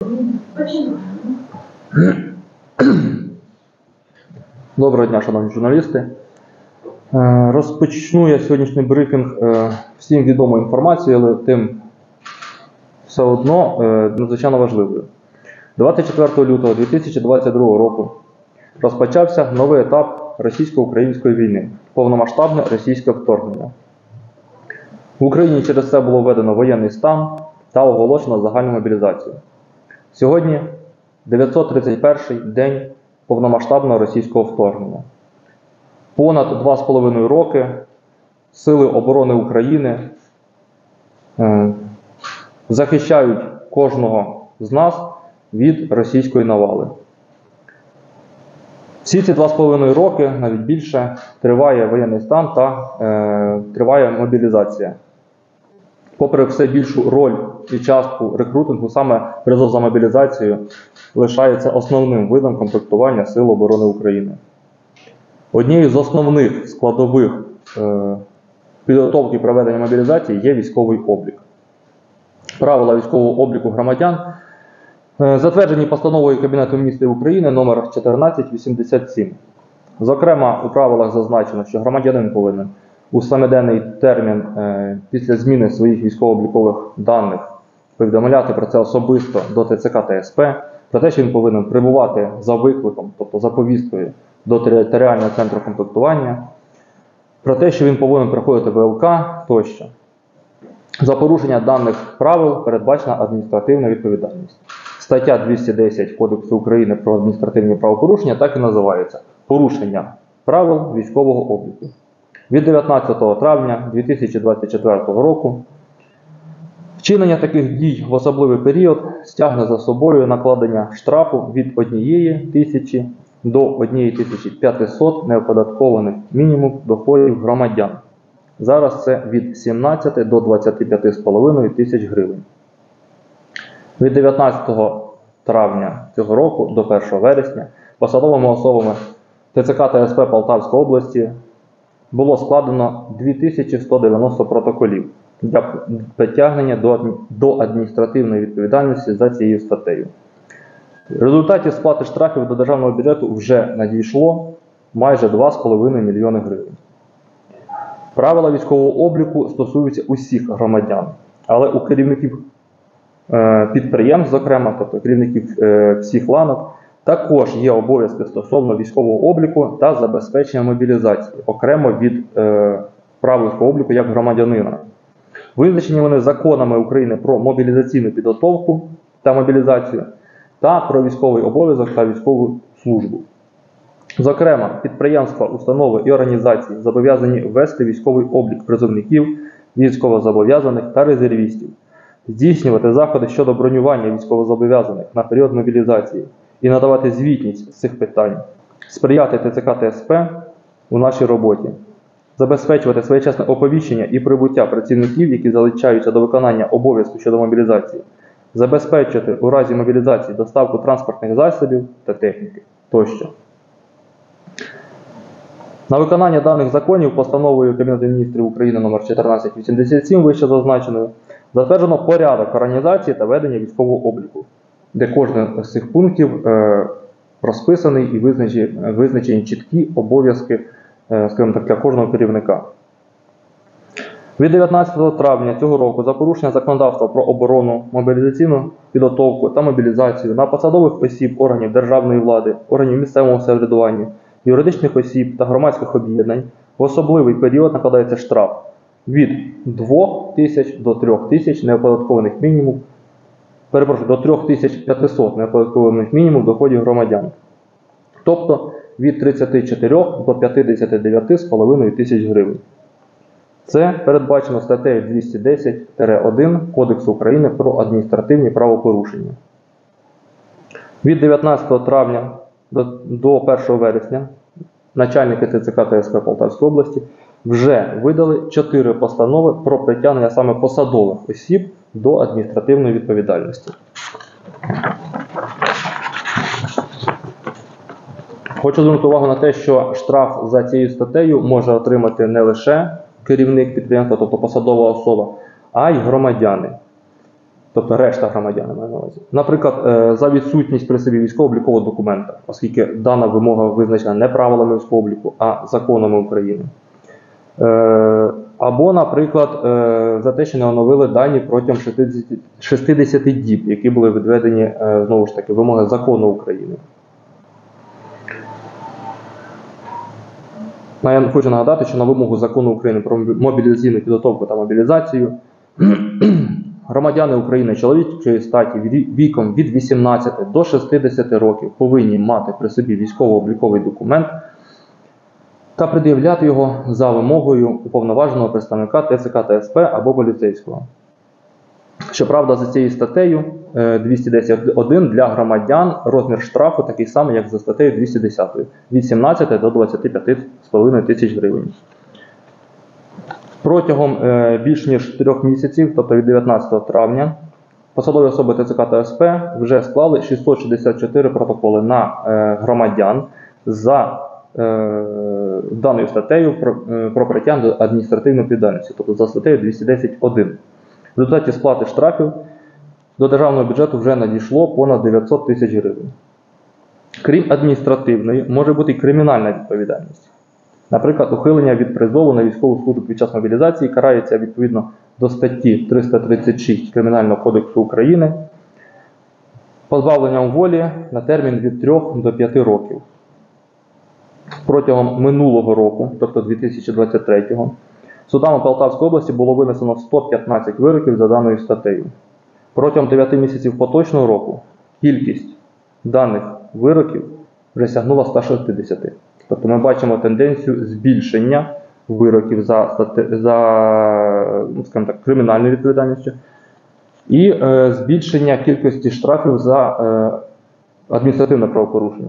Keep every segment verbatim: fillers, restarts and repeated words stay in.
Доброго дня, шановні журналісти. Розпочну я сьогоднішній брифінг всім відомою інформацією, але тим все одно надзвичайно важливою. двадцять четвертого лютого дві тисячі двадцять другого року розпочався новий етап російсько-української війни – повномасштабне російське вторгнення. В Україні через це було введено воєнний стан та оголошено загальну мобілізацію. Сьогодні дев'ятсот тридцять перший день повномасштабного російського вторгнення. Понад два з половиною роки Сили оборони України е, захищають кожного з нас від російської навали. Всі ці два з половиною роки, навіть більше, триває воєнний стан та е, триває мобілізація. Попри все більшу роль і частку рекрутингу, саме призов за мобілізацію лишається основним видом комплектування Сил оборони України. Однією з основних складових е, підготовки і проведення мобілізації є військовий облік. Правила військового обліку громадян е, затверджені постановою Кабінету Міністрів України номер чотирнадцять вісімдесят сім. Зокрема, у правилах зазначено, що громадянин повинен у семиденний термін е, після зміни своїх військово-облікових даних повідомляти про це особисто до Т Ц К та С П, про те, що він повинен прибувати за викликом, тобто за повісткою, до територіального центру комплектування, про те, що він повинен приходити в Л К тощо. За порушення даних правил передбачена адміністративна відповідальність. Стаття двісті десять Кодексу України про адміністративні правопорушення так і називається – порушення правил військового обліку. Від дев'ятнадцятого травня дві тисячі двадцять четвертого року вчинення таких дій в особливий період стягне за собою накладення штрафу від однієї тисячі до однієї тисячі п'ятисот неоподаткованих мінімум доходів громадян. Зараз це від сімнадцяти до двадцяти п'яти з половиною тисяч гривень. Від дев'ятнадцятого травня цього року до першого вересня посадовими особами Т Ц К та С П Полтавської області було складено дві тисячі сто дев'яносто протоколів для притягнення до адміністративної відповідальності за цією статтею. В результаті сплати штрафів до державного бюджету вже надійшло майже два з половиною мільйони гривень. Правила військового обліку стосуються усіх громадян, але у керівників е, підприємств, зокрема, тобто керівників е, всіх ланок, також є обов'язки стосовно військового обліку та забезпечення мобілізації, окремо від е, правил військового обліку як громадянина. Визначені вони законами України про мобілізаційну підготовку та мобілізацію та про військовий обов'язок та військову службу. Зокрема, підприємства, установи і організації зобов'язані ввести військовий облік призовників, військовозобов'язаних та резервістів, здійснювати заходи щодо бронювання військовозобов'язаних на період мобілізації і надавати звітність з цих питань, сприяти Т Ц К та С П у нашій роботі, забезпечувати своєчасне оповіщення і прибуття працівників, які залучаються до виконання обов'язку щодо мобілізації, забезпечити у разі мобілізації доставку транспортних засобів та техніки тощо. На виконання даних законів постановою Кабінету Міністрів України номер чотирнадцять вісімдесят сім, вище зазначеною, затверджено порядок організації та ведення військового обліку, де кожен з цих пунктів е, розписаний і визначені, визначені чіткі обов'язки, е, скажімо так, для кожного керівника. Від дев'ятнадцятого травня цього року за порушення законодавства про оборону, мобілізаційну підготовку та мобілізацію на посадових осіб органів державної влади, органів місцевого самоврядування, юридичних осіб та громадських об'єднань в особливий період накладається штраф від двох тисяч до трьох тисяч неоподаткованих мінімум, перепрошую, до трьох тисяч п'ятисот неоподаткованих мінімум доходів громадян. Тобто від тридцяти чотирьох до п'ятдесяти дев'яти з половиною тисяч гривень. Це передбачено статтею двісті десять один Кодексу України про адміністративні правопорушення. Від дев'ятнадцятого травня до, до першого вересня начальники Т Ц К та С П Полтавської області вже видали чотири постанови про притягнення саме посадових осіб до адміністративної відповідальності. Хочу звернути увагу на те, що штраф за цією статтею може отримати не лише керівник підприємства, тобто посадова особа, а й громадяни. тобто решта громадян, маю на увазі. Наприклад, е, за відсутність при собі військово-облікового документа, оскільки дана вимога визначена не правилами військового обліку, а законами України. Е, або, наприклад, е, за те, що не оновили дані протягом шістдесят діб, які були відведені, е, знову ж таки, вимоги закону України. Я хочу нагадати, що на вимогу закону України про мобілізаційну підготовку та мобілізацію громадяни України чоловічої статі віком від вісімнадцяти до шістдесяти років повинні мати при собі військово-обліковий документ та пред'являти його за вимогою уповноваженого представника Те Це Ка Та Ес Пе або поліцейського. Щоправда, за цією статтею двісті десять один для громадян розмір штрафу такий самий, як за статтею двісті десять, від сімнадцяти до двадцяти п'яти з половиною тисяч гривень. Протягом е, більш ніж трьох місяців, тобто від дев'ятнадцятого травня, посадові особи Те Це Ка Та Ес Пе вже склали шістсот шістдесят чотири протоколи на е, громадян за е, даною статтею про, е, про притягнення до адміністративної відповідальності, тобто за статтею двісті десять один. В результаті сплати штрафів до державного бюджету вже надійшло понад дев'ятсот тисяч гривень. Крім адміністративної, може бути і кримінальна відповідальність. Наприклад, ухилення від призову на військову службу під час мобілізації карається відповідно до статті триста тридцять шість Кримінального кодексу України позбавленням волі на термін від трьох до п'яти років. Протягом минулого року, тобто дві тисячі двадцять третього, судами Полтавської області було винесено сто п'ятнадцять вироків за даною статтею. Протягом дев'яти місяців поточного року кількість даних вироків вже сягнула ста шістдесяти. Тобто ми бачимо тенденцію збільшення вироків за, за скажімо так, кримінальною відповідальністю і е, збільшення кількості штрафів за е, адміністративне правопорушення.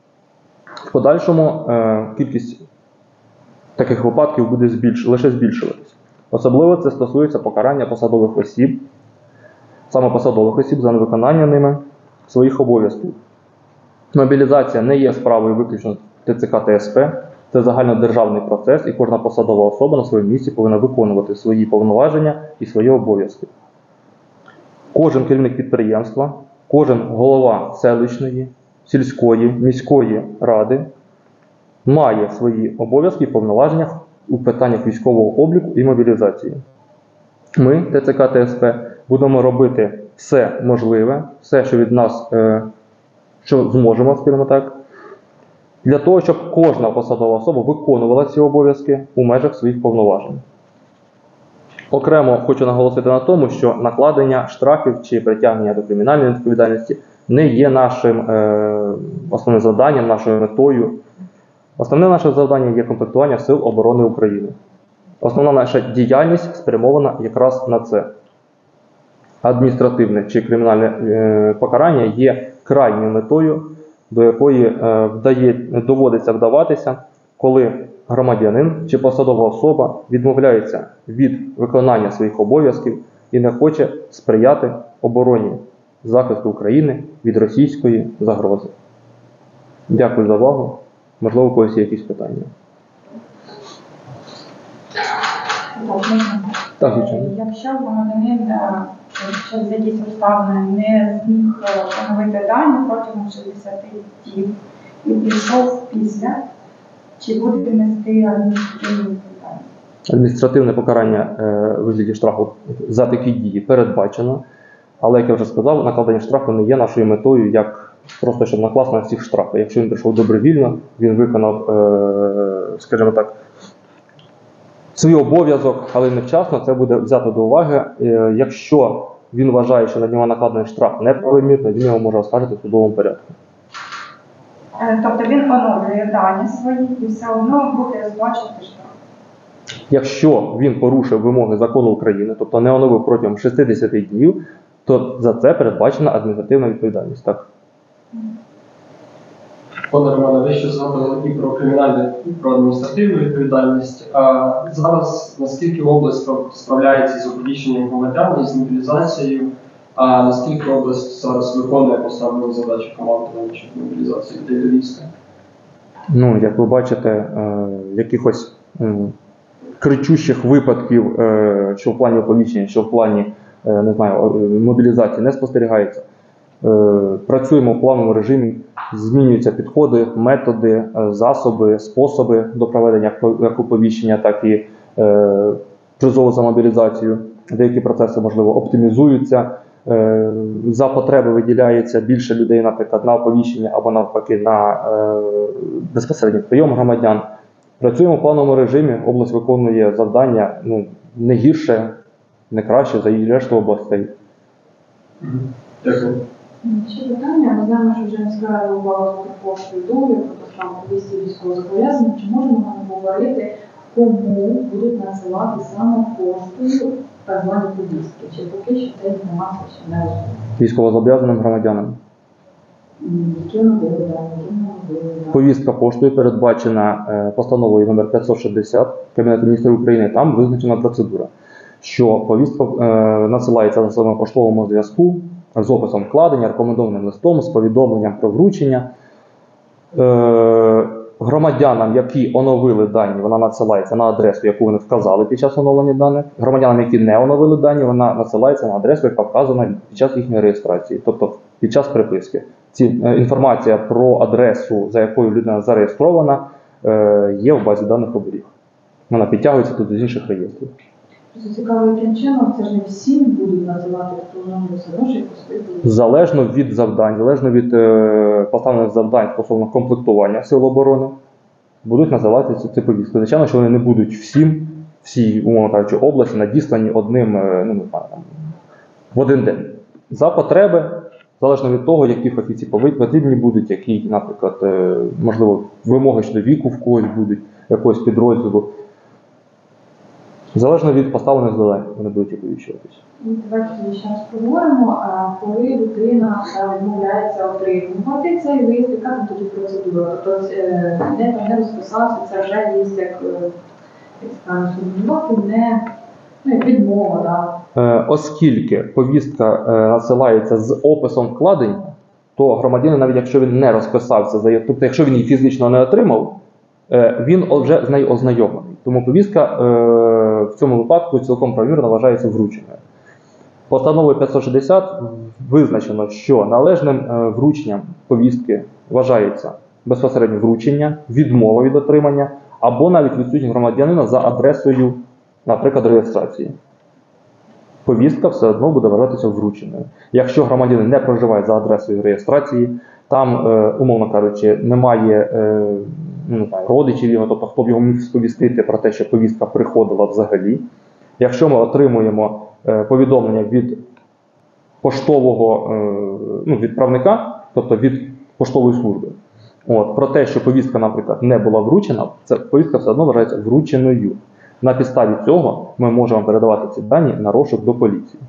В подальшому е, кількість таких випадків буде збільш... лише збільшуватися. Особливо це стосується покарання посадових осіб, саме посадових осіб за невиконання ними своїх обов'язків. Мобілізація не є справою виключно Те Це Ка Та Ес Пе, це загальнодержавний процес, і кожна посадова особа на своєму місці повинна виконувати свої повноваження і свої обов'язки. Кожен керівник підприємства, кожен голова селищної, сільської, міської ради має свої обов'язки і повноваження у питаннях військового обліку і мобілізації. Ми, Те Це Ка Та Ес Пе, будемо робити все можливе, все, що від нас, е, що зможемо, скажімо так, для того, щоб кожна посадова особа виконувала ці обов'язки у межах своїх повноважень. Окремо хочу наголосити на тому, що накладення штрафів чи притягнення до кримінальної відповідальності не є нашим е, основним завданням, нашою метою. Основне наше завдання є комплектування Сил оборони України. Основна наша діяльність спрямована якраз на це. Адміністративне чи кримінальне е, покарання є крайньою метою, до якої е, вдає, доводиться вдаватися, коли громадянин чи посадова особа відмовляється від виконання своїх обов'язків і не хоче сприяти обороні захисту України від російської загрози. Дякую за увагу. Можливо, у когось є якісь питання. Так, звичайно. Якщо громадянин через якісь обставини не зміг поновити дані протягом шістдесяти діб і прийшов після, чи буде нести адміністративну відповідальність? Адміністративне покарання е, у вигляді штрафу за такі дії передбачено, але, як я вже сказав, накладення штрафу не є нашою метою, як просто щоб накласти на всіх штрафи. Якщо він прийшов добровільно, він виконав, е, скажімо так, свій обов'язок, але невчасно, це буде взято до уваги. Е, якщо він вважає, що на нього накладений штраф неправомірно, він його може оскаржити в судовому порядку. Тобто він оновлює дані свої і все одно буде сплачувати штраф? Якщо він порушив вимоги закону України, тобто не оновив протягом шістдесяти днів, то за це передбачена адміністративна відповідальність. Так. Пане Романе, ви ще згадували і про кримінальну, і про адміністративну відповідальність. А зараз наскільки область справляється з оповіщенням громадян і з мобілізацією, а наскільки область зараз виконує поставлену задачу командування щодо мобілізації людей до війська? Ну, як ви бачите, е, якихось е, кричущих випадків, е, що в плані оповіщення, що в плані е, не знаю, е, мобілізації не спостерігається. Е, Працюємо в плановому режимі, змінюються підходи, методи, е, засоби, способи до проведення як як оповіщення, так і е, призову за мобілізацію. Деякі процеси, можливо, оптимізуються. Е, За потреби виділяється більше людей, наприклад, на оповіщення або навпаки на е, безпосередньо прийом громадян. Працюємо в плановому режимі, область виконує завдання ну, не гірше, не краще за решту областей. Дякую. Ще питання. Ми знаємо, що вже міська рада увага поштою договір про там повісті військовозобов'язаних. Чи можемо ми говорити, кому будуть надсилати саме поштою так звані повістки? Чи поки що це інформація ще не розуміє? Військовозобов'язаним громадянам. Які вони були дані, які вони були дані? Повістка поштою передбачена е, постановою номер п'ятсот шістдесят Кабінету міністрів України. Там визначена процедура, що повістка е, надсилається за своєму поштовому зв'язку з описом вкладення, рекомендованим листом, з повідомленням про вручення. Е, Громадянам, які оновили дані, вона надсилається на адресу, яку вони вказали під час оновлення даних. Громадянам, які не оновили дані, вона надсилається на адресу, яка вказана під час їхньої реєстрації, тобто під час приписки. Ці, е, інформація про адресу, за якою людина зареєстрована, е, є в базі даних оберіг. Вона підтягується тут з інших реєстрів. Просто цікаво, яким чином, це ж не всім будуть називати автономію садочок, Залежно від завдань, залежно від е, поставлених завдань стосовно комплектування сил оборони, будуть називатися ці повістки. Звичайно, що вони не будуть всім, всій, умовно кажучи, області надіслані одним, е, ну, не знаю, там, в один день. За потреби, залежно від того, які фахівці потрібні будуть, які, наприклад, е, можливо, вимоги щодо віку в когось будуть, якогось підрозділу. Залежно від поставлених завдань, вони будуть оповіщуватися. Давайте тоді ще раз поговоримо, а коли людина а, відмовляється отримувати цей лист, яка там тоді процедура? Тобто е, не, не розписався, це вже є як, е, як правильно сформулювати, не ну, як відмова. Да? Е, Оскільки повістка е, надсилається з описом вкладення, то громадянин, навіть якщо він не розписався, за, тобто якщо він її фізично не отримав, е, він вже з нею ознайомлений. Тому повістка е, в цьому випадку цілком правомірно вважається врученою. Постановою п'ятсот шістдесят визначено, що належним е, врученням повістки вважається безпосередньо вручення, відмова від отримання або навіть відсутність громадянина за адресою, наприклад, реєстрації. Повістка все одно буде вважатися врученою. Якщо громадянин не проживає за адресою реєстрації, там, е, умовно кажучи, немає е, не знаю, родичів його, тобто хто б його міг сповістити про те, що повістка приходила взагалі. Якщо ми отримуємо е, повідомлення від поштового е, ну, відправника, тобто від поштової служби, от, про те, що повістка, наприклад, не була вручена, ця повістка все одно вважається врученою. На підставі цього ми можемо передавати ці дані на розшук до поліції.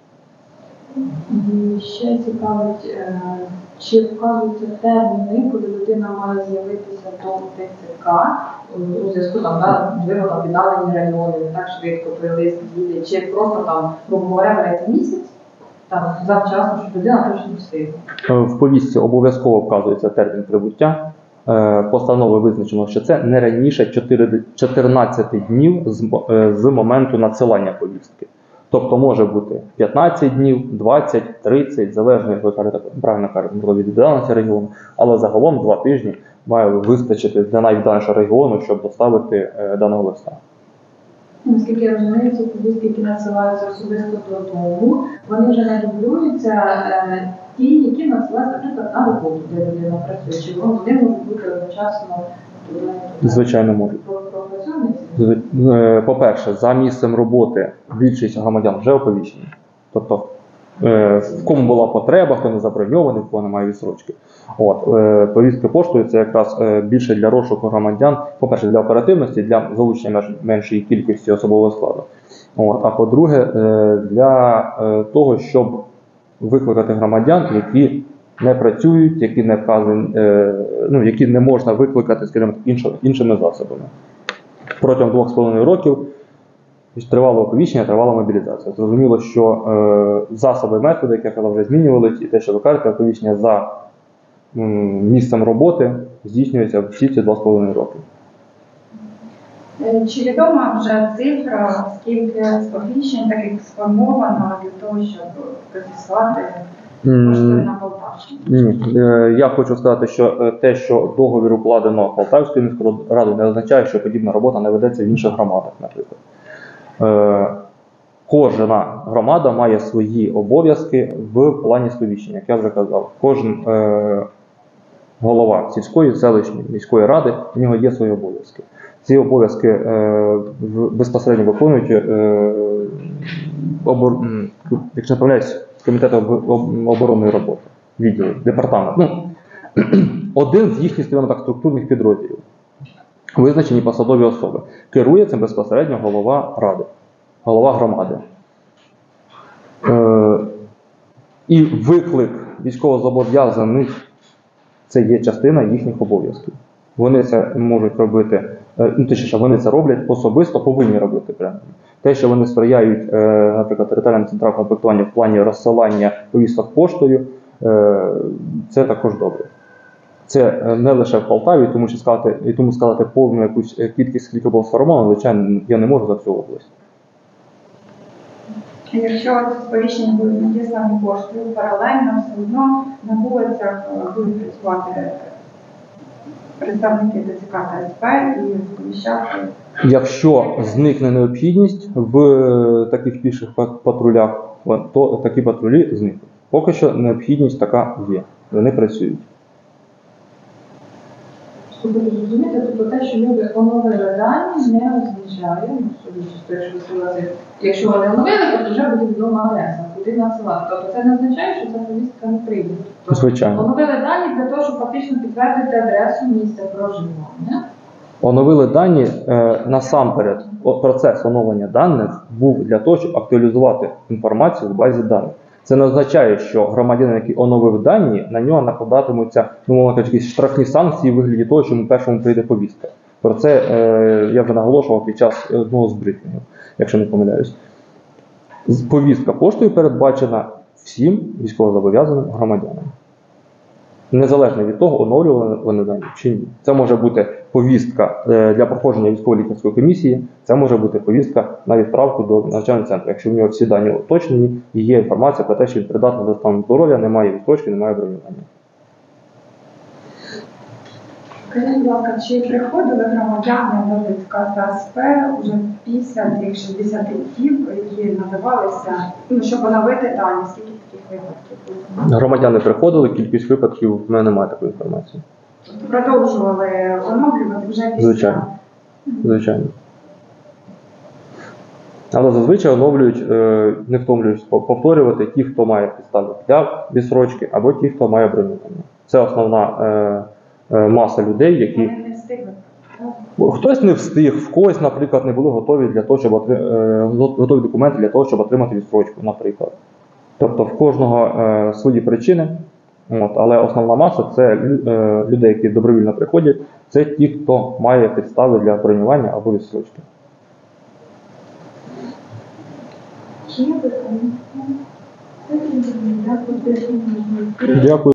І ще цікавить, е, чи вказуються терміни, коли людина має з'явитися до ТЦК у зв'язку там, да, можливо, там віддалені райони, не так швидко той лист їде, чи просто там, грубо говоря, береться місяць, там завчасно, щоб людина точно встигла. В повістці обов'язково вказується термін прибуття. Постановою визначено, що це не раніше чотирнадцяти днів з, з моменту надсилання повістки. Тобто може бути п'ятнадцять днів, двадцять, тридцять, залежно, як ви кажете, правильно кажете, можливо, від віддаленості регіону, але загалом два тижні має вистачити для найвіддаленішого регіону, щоб доставити е, даного листа. Наскільки я розумію, ці повістки, які надсилаються особисто додому, вони вже не дублюються е, ті, які надсилаються, наприклад, на роботу, де людина працює, чи вони можуть бути одночасно туди? Звичайно, можуть. По-перше, за місцем роботи більшість громадян вже оповіщені. Тобто, в кому була потреба, хто не заброньований, в кого немає відсрочки. От, повістки поштою – це якраз більше для розшуку громадян, по-перше, для оперативності, для залучення меншої кількості особового складу. От, а по-друге, для того, щоб викликати громадян, які не працюють, які не вказані, ну, які не можна викликати, скажімо, іншими засобами. Протягом двох з половиною років тривало оповіщення, тривала мобілізація. Зрозуміло, що е, засоби, методи, як я казав, вже змінювалися, і те, що ви кажете, оповіщення за м, місцем роботи здійснюється всі ці два з половиною роки. Е, Чи відома вже цифра, скільки сповіщень таких сформовано для того, щоб профіксувати можливо на Полтавщині? Ні, Е, я хочу сказати, що е, те, що договір укладено Полтавською міською радою, не означає, що подібна робота не ведеться в інших громадах, наприклад. Е, Кожна громада має свої обов'язки в плані сповіщення, як я вже казав. Кожен е, голова сільської, селищної, міської ради, у нього є свої обов'язки. Ці обов'язки е, в- безпосередньо виконують, е, обор... м, якщо не помиляюсь, Комітет об- об- оборонної роботи, відділ, департамент. Ну, один з їхніх, скажімо так, структурних підрозділів. Визначені посадові особи. Керує цим безпосередньо голова ради, голова громади. Е, і виклик військовозобов'язаних – це є частина їхніх обов'язків. Вони це можуть робити, е, ну точніше, вони це роблять особисто, повинні робити прямо. Те, що вони сприяють, е, наприклад, територіальним центрам комплектування в плані розсилання повісток поштою, е, це також добре. Це е, не лише в Полтаві, тому що сказати, і тому сказати повну якусь е, кількість, скільки було сформовано, звичайно, я не можу за всю область. Якщо ці сповіщення будуть надіслані поштою, паралельно все одно на вулицях е, будуть працювати представники ТЦК та ес пе і сповіщати. Якщо зникне необхідність в е, таких піших пат- патрулях, то такі патрулі зникнуть. Поки що необхідність така є, вони працюють. Щоб ви зрозуміти, тобто те, що люди оновили дані, не означає, ну, судячи з того, що ви сказали, якщо вони оновили, то вже буде відома адреса, куди надсилати. Тобто це не означає, що ця повістка не прийде. Тобто, Звичайно. оновили дані для того, щоб фактично підтвердити адресу місця проживання. Оновили дані е, насамперед. о- Процес оновлення даних був для того, щоб актуалізувати інформацію в базі даних. Це не означає, що громадянин, який оновив дані, на нього накладатимуться, ну, мовно кажучи, якісь штрафні санкції в вигляді того, що йому першому прийде повістка. Про це е, я вже наголошував під час одного з брифінгів, якщо не помиляюсь. З- Повістка поштою передбачена всім військовозобов'язаним громадянам. Незалежно від того, оновлювали вони дані чи ні. Це може бути повістка е, для проходження військово-лікарської комісії, це може бути повістка на відправку до навчального центру, якщо в нього всі дані уточнені і є інформація про те, що він придатний до стану здоров'я, немає відстрочки, немає бронювання. Скажіть, будь ласка, чи приходили громадяни до ТЦК та ес пе вже після тих шістдесят днів, які надавалися, ну, щоб оновити дані? Скільки таких випадків було? Громадяни приходили, кількість випадків, в мене немає такої інформації. Тобто продовжували оновлювати вже після? Звичайно. Звичайно. Але зазвичай оновлюють, е, не втомлююсь повторювати ті, хто має підстави для відстрочки, або ті, хто має бронювання. Це основна е, е, маса людей, які Вони не встигли. так? хтось не встиг, в когось, наприклад, не були готові для того, щоб отри- е, готові документи для того, щоб отримати відстрочку, наприклад. Тобто в кожного е, свої причини, от, але основна маса це лю- е, людей, які добровільно приходять, це ті, хто має підстави для бронювання або відстрочки. Чи є питання? Дякую.